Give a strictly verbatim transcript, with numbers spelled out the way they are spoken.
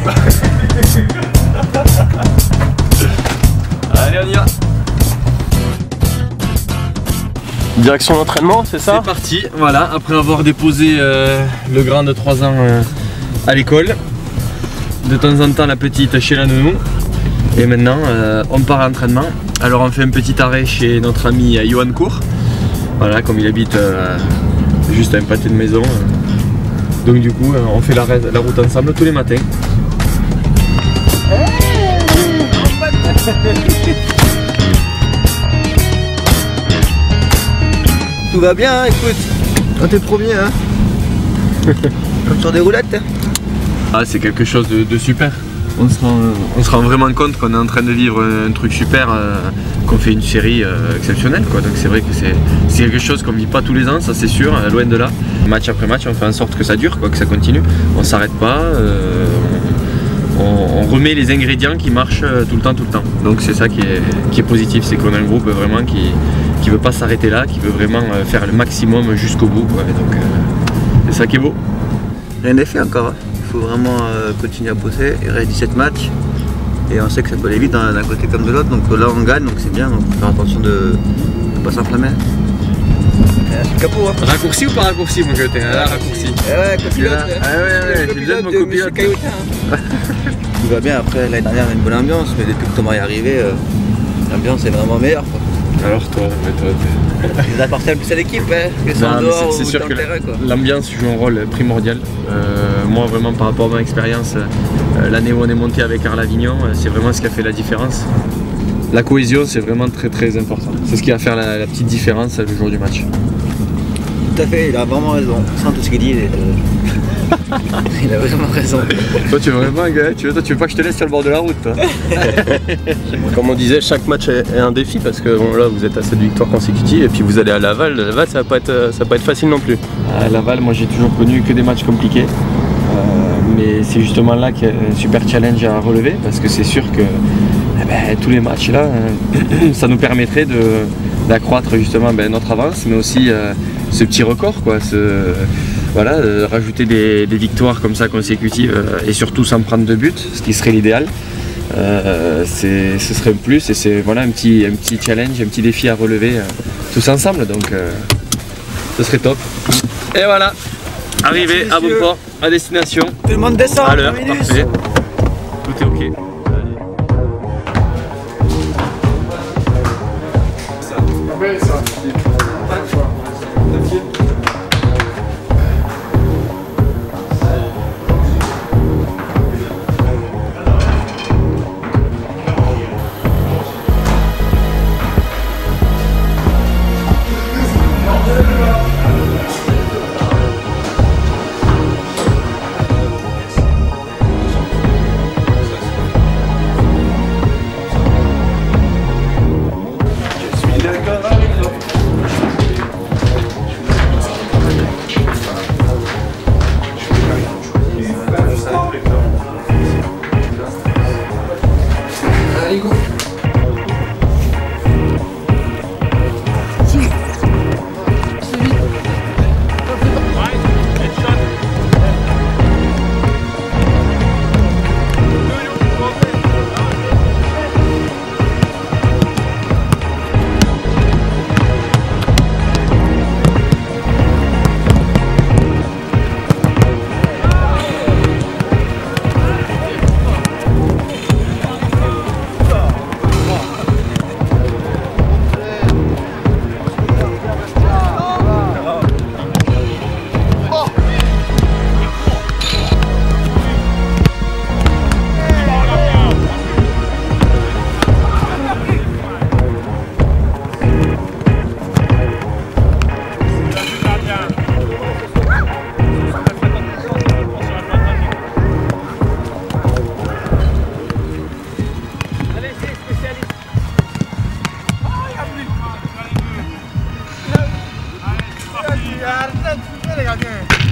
Allez, on y va. Direction d'entraînement, c'est ça? C'est parti, voilà, après avoir déposé euh, le grand de trois ans euh, à l'école, de temps en temps la petite chez la nounou, et maintenant euh, on part à l'entraînement. Alors on fait un petit arrêt chez notre ami euh, Johan Cour, voilà, comme il habite euh, juste à un pâté de maison, euh. donc du coup euh, on fait la, la route ensemble tous les matins. Tout va bien, hein, écoute, on t'es premier, hein. Comme sur des roulettes. Ah, c'est quelque chose de, de super. On se, rend, on se rend vraiment compte qu'on est en train de vivre un truc super, euh, qu'on fait une série euh, exceptionnelle, quoi. Donc c'est vrai que c'est quelque chose qu'on ne vit pas tous les ans, ça c'est sûr, euh, loin de là. Match après match, on fait en sorte que ça dure, quoi, que ça continue. On ne s'arrête pas, euh, on, on remet les ingrédients qui marchent euh, tout le temps, tout le temps. Donc c'est ça qui est, qui est positif, c'est qu'on a un groupe vraiment qui qui veut pas s'arrêter là, qui veut vraiment euh, faire le maximum jusqu'au bout, quoi. Et donc euh, c'est ça qui est beau. Rien n'est fait encore, hein. Il faut vraiment euh, continuer à bosser. Il reste dix-sept matchs et on sait que ça peut aller vite d'un côté comme de l'autre, donc là on gagne, donc c'est bien, donc faut faire attention de ne pas s'enflammer. C'est capot, hein. Raccourci ou pas raccourci, mon gars? T'es un raccourci. Eh ouais, copilote. Ah ouais, ouais, j'ai besoin de mon copilote. Tout va bien, après l'année dernière on a une bonne ambiance, mais depuis que Thomas est arrivé, euh, l'ambiance est vraiment meilleure, quoi. Alors toi, mais toi, t'es... Il appartient plus à l'équipe, hein, que c'est en dehors ou sûr dans que le terrain, quoi. L'ambiance joue un rôle primordial. Euh, moi, vraiment, par rapport à mon expérience, euh, l'année où on est monté avec Arles Avignon, euh, c'est vraiment ce qui a fait la différence. La cohésion, c'est vraiment très très important. C'est ce qui va faire la, la petite différence le jour du match. Tout à fait, il a vraiment raison. Sans tout ce qu'il dit, il, est... il a vraiment raison. Toi, tu veux vraiment, gars, tu veux, toi, tu veux pas que je te laisse sur le bord de la route, toi. Comme on disait, chaque match est un défi parce que bon, là vous êtes à sept victoires consécutives et puis vous allez à Laval. Laval, ça va pas être, ça va pas être facile non plus. À Laval, moi j'ai toujours connu que des matchs compliqués. Euh, mais c'est justement là qu'il y a un super challenge à relever parce que c'est sûr que eh ben, tous les matchs là, euh, ça nous permettrait d'accroître justement ben, notre avance, mais aussi euh, ce petit record, quoi. Ce, voilà, euh, rajouter des, des victoires comme ça consécutives euh, et surtout sans prendre de but, ce qui serait l'idéal. Euh, ce serait un plus et c'est voilà, un, petit, un petit challenge, un petit défi à relever euh, tous ensemble, donc euh, ce serait top. Et voilà, arrivé à bon port, à destination. Tout le monde descend à l'heure, parfait. Tout est ok. Arrête, tu fais les gars.